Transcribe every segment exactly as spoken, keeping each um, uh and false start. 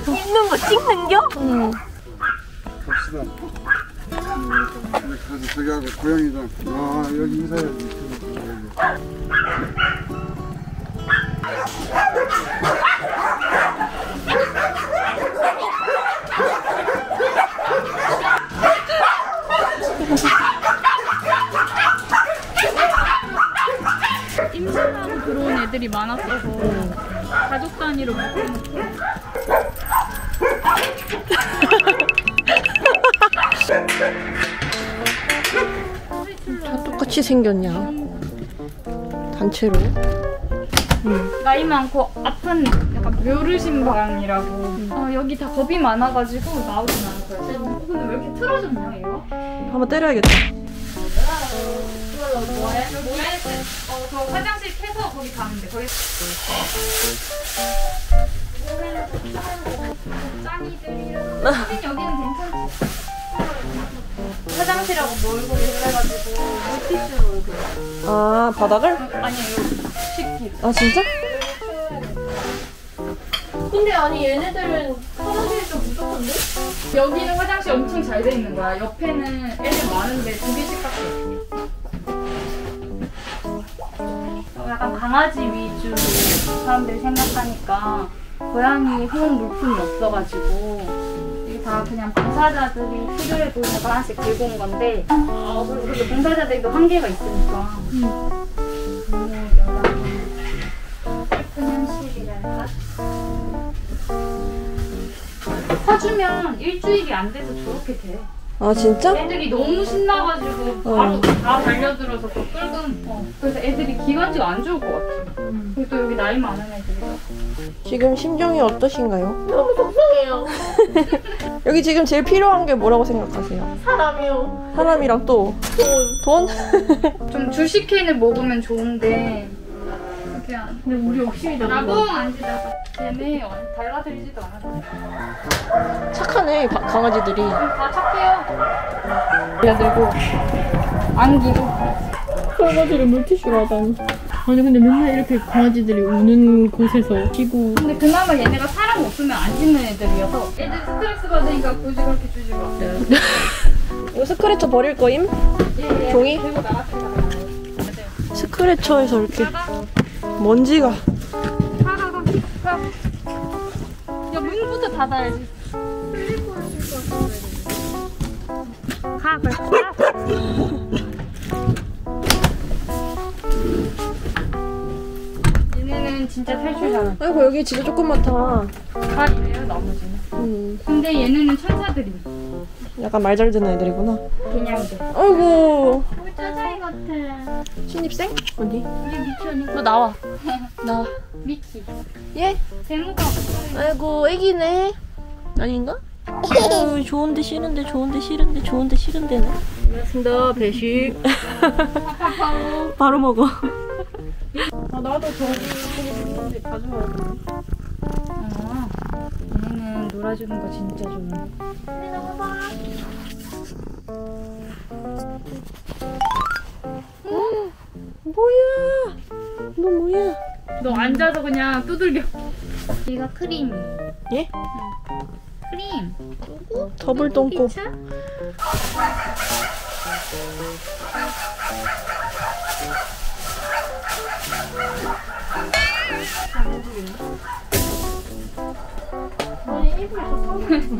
입는 거 찍는겨? 응. 갑시다. 가서 저기 하고 고양이장. 아 여기 인사해야지. 임신하고 들어온 애들이 많았어서 가족 단위로 묶어놓고. 다 똑같이 생겼냐? 단체로. 응. 나이 많고 아픈 약간 묘르신방이라고. 응. 어, 여기 다 겁이 많아가지고 나오진 않았어요. 어, 근데 왜 이렇게 틀어졌냐 얘가? 한번 때려야겠다. 이걸로 뭐해? 뭐해? 어, 저 화장실 캐서 거기 가면 돼. 거기. 짠이들이랑. 여기는 괜찮지? 화장실하고 몰고 그래가지고 물티슈로 이렇게. 아 바닥을? 아니요 식기. 아 진짜? 근데 아니 얘네들은 화장실이 좀 부족한데? 여기는 화장실 엄청 잘 돼 있는 거야. 옆에는 애들 많은데 두 개씩 밖에. 어, 약간 강아지 위주 사람들이 생각하니까 고양이 호응 물품이 없어가지고 이게 다 그냥 봉사자들이 필요해 보이는 거 하나씩 들고 온 건데 어, 그래도 봉사자들도 한계가 있으니까 음. 슬픈 현실이랄까? 사주면 일주일이 안 돼서 저렇게 돼. 아 진짜? 애들이 너무 신나가지고 바로 어. 다 달려들어서 또 끌고. 어. 그래서 애들이 기관지가 안 좋을 것 같아. 음. 그리고 또 여기 나이 많은 애들이라. 지금 심정이 어떠신가요? 너무 속상해요. 여기 지금 제일 필요한 게 뭐라고 생각하세요? 사람이요. 사람이랑 또 돈. 돈? 좀 주식캔을 먹으면 좋은데 그냥 근데 우리 욕심이잖아. 나봉 앉으다가 걔네 달라들지도 않아. 착하네 바, 강아지들이. 다 착해요. 달려들고 안기고. 설거지를 물티슈로 하다니. 아니 근데 맨날 이렇게 강아지들이 우는 곳에서 쉬고. 근데 그나마 얘네가 사람 없으면 안 짖는 애들이어서 애들 스트레스 받으니까 굳이 그렇게 주지 마. 이거 스크래처 버릴 거임? 예, 예. 종이? 들고 나갔다가 스크래처에서 이렇게 먼지가. 야 문부터 닫아야지. 가, 가. 얘네는 진짜 탈출잖아. 아이고 여기 진짜 조그맣다. 다 이래요 나머지는. 음. 근데 얘네는 천사들이. 약간 말 잘 듣는 애들이구나. 그냥들. 아이고. 우리 짜자이 같아. 신입생? 어디? 우리 미키 언니. 너 나와. 나와. 미키. 예? 대무가. 아이고 애기네. 아닌가? 어, 좋은데 싫은데 좋은데 싫은데 좋은데 싫은데네. 고맙습니다. 배식. 바로 먹어. 아 나도 저기 자주 먹어. 아, 얘네는 놀아주는 거 진짜 좋아. 어? 뭐야? 너 뭐야? 너 앉아서 그냥 두들겨. 얘가 크림이. 예? 응. 크림. 누구? 더블 똥꼬. 아니 일부러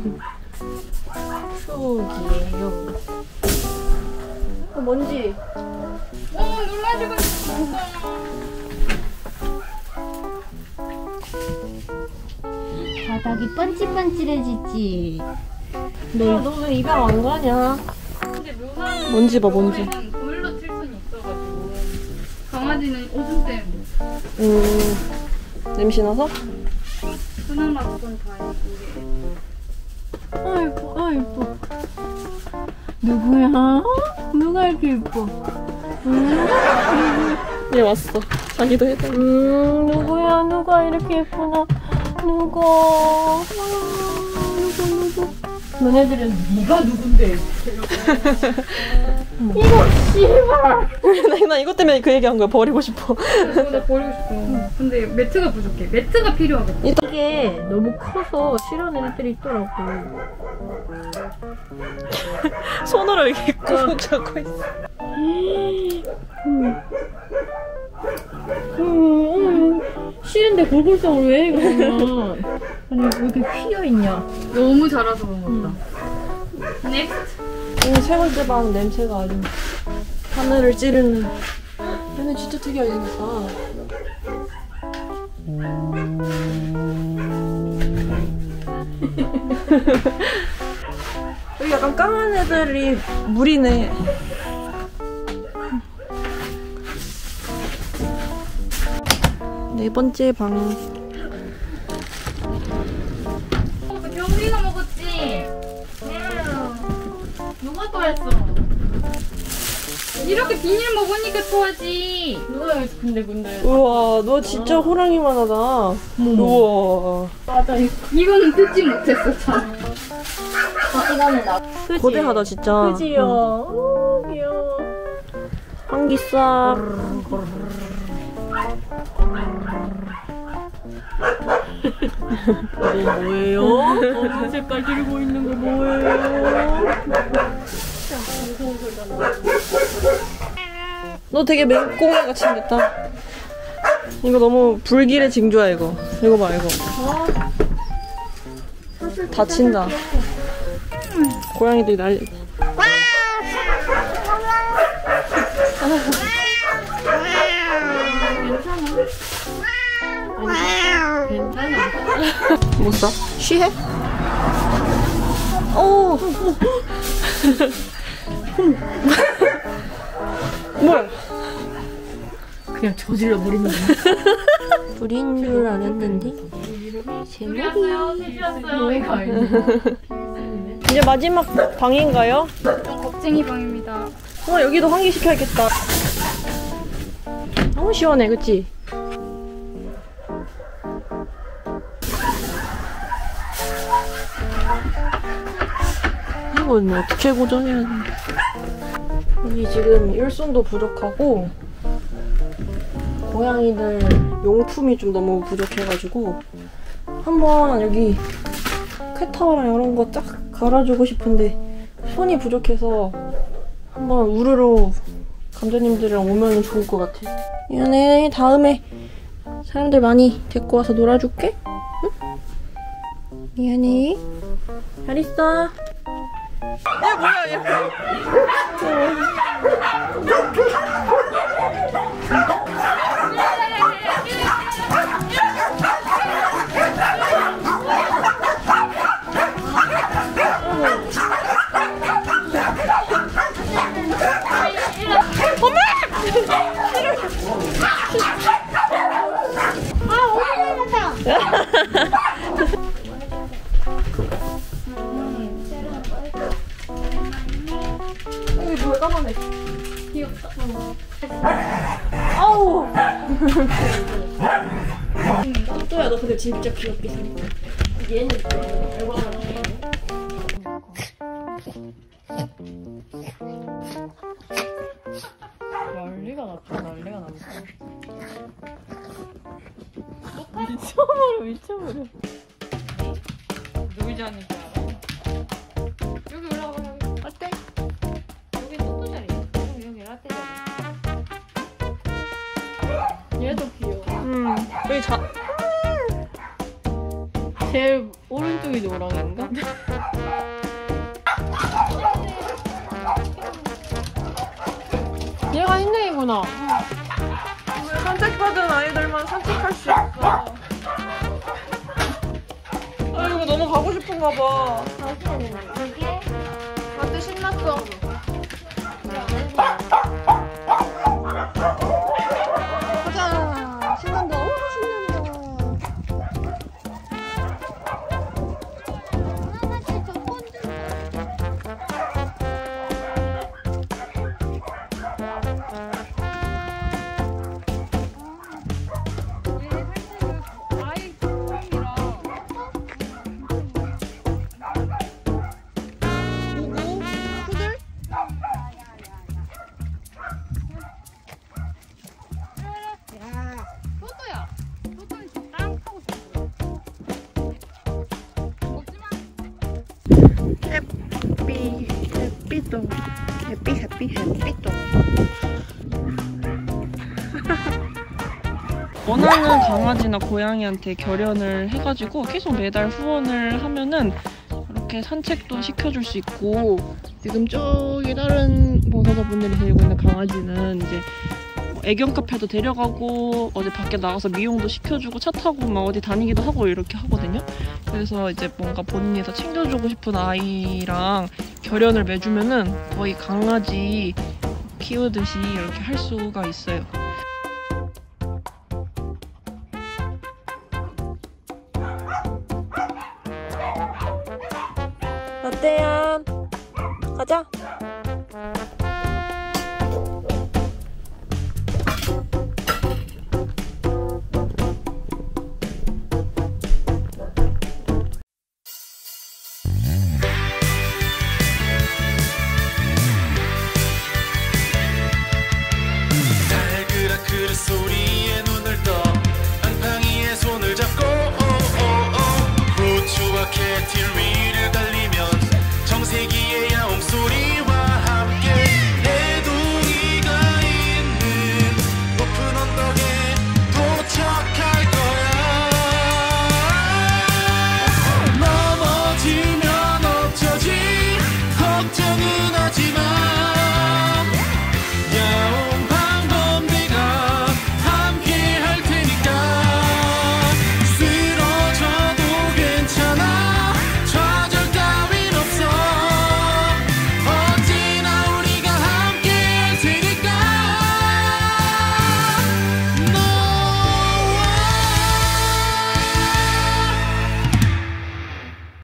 추억이에요. 어, 뭔지. 어, 놀라지고 있어. 바닥이 번질번질해지지. 너, 너 왜 입양 안 가냐? 근데 루나는 먼지 봐, 먼지. 보일러 틀 수는 있어가지고. 강아지는 오줌 때문에. 음, 냄새 나서? 그나마 그건 다행이고. 아이고 아이고. 누구야? 누가 이렇게 예뻐? 음, 얘 왔어. 자기도 해봐. 음 누구야? 누가 이렇게 예쁘나? 누구? 아, 누구 누구? 너네들은 네가 누군데? 이거 씨발. 나, 나 이것 때문에 그 얘기한 거야. 버리고 싶어. 이거 나 버리고 싶어. 근데 매트가 부족해. 매트가 필요하거든. 이게 너무 커서 싫어하는 애들이 있더라고. 손으로 이렇게 꾹 잡고 있어. 음. 음, 싫은데 골골성을 왜 해, 그러면. 아니, 왜 이렇게 휘어있냐. 너무 자라서 그런 것 같다. 넥스트. 오늘 세 번째 방 냄새가 아주 하늘을 찌르는. 얘네 진짜 특이하게 생겼다. 여기 약간 까만 애들이 물이네. 네 번째 방. 경리가 먹었지? 누가 또 했어? 이렇게 비닐 먹으니까 토하지. 누가 했어, 근데, 근데. 우와, 너 진짜 호랑이만 하다. 우와. 맞아, 이거. 이거는 듣지 못했어, 참. 이거는 나. 거대하다, 진짜. 그지요? 오, 귀여워. 환기싹. 이거 뭐예요? 검은 색깔 들고 있는 거 뭐예요? 너 되게 맹꽁이 같이 생겼다. 이거 너무 불길의 징조야, 이거. 이거 봐, 이거. 다친다. 고양이들이 난리. 못 사? 쉬해? 오! 뭐야? 그냥 저질러 버리면 돼. 불인 줄 알았는데? 드렸어요, 드렸어요. 이거 아니야. 이제 마지막 방인가요? 겁쟁이 방입니다. 어, 여기도 환기시켜야겠다. 너무 시원해, 그치? 이건 어떻게 고정해야 돼? 여기 지금 일손도 부족하고 고양이들 용품이 좀 너무 부족해가지고 한번 여기 캣타워랑 이런 거 딱 갈아주고 싶은데 손이 부족해서 한번 우르르 감자님들이랑 오면 좋을 것 같아. 미안해. 다음에 사람들 많이 데리고 와서 놀아줄게. 응? 미안해. 잘 있어. 얘 뭐야 얘. 여기 뭐야 까만해. 귀엽다. 아우. 또야 너 근데 진짜 귀엽게 생겼어. 얘는 얼마나 난리가 났다. 난리가 났다. 미쳐버려 미쳐버려. 놀지 않으니까. 여기 올라가. 여기. 어때? 여기 토토 자리. 여기 여기 라떼 자리. 얘도 귀여워. 음 여기 자. 제일 오른쪽이 노랑인가? 얘가 흰둥이구나. 산책받은 아이들만 산책할 수 있어. 아이고 너무 가고 싶은가 봐. 라떼 신났어. 가자. 신난다. 어우 신난다. 똥. 해피 해피 해피 똥. 원하는 강아지나 고양이한테 결연을 해가지고 계속 매달 후원을 하면은 이렇게 산책도 시켜줄 수 있고, 지금 저기 다른 봉사자분들이 데리고 있는 강아지는 이제 애견 카페도 데려가고 어디 밖에 나가서 미용도 시켜주고 차 타고 막 어디 다니기도 하고 이렇게 하거든요. 그래서 이제 뭔가 본인이 더 챙겨주고 싶은 아이랑 결연을 맺으면은 거의 강아지 키우듯이 이렇게 할 수가 있어요. 어때요? 가자.